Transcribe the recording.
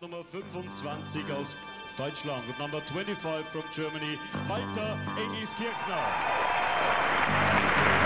Nummer 25 aus Deutschland und Number 25 from Germany, Walter Engiskirchner.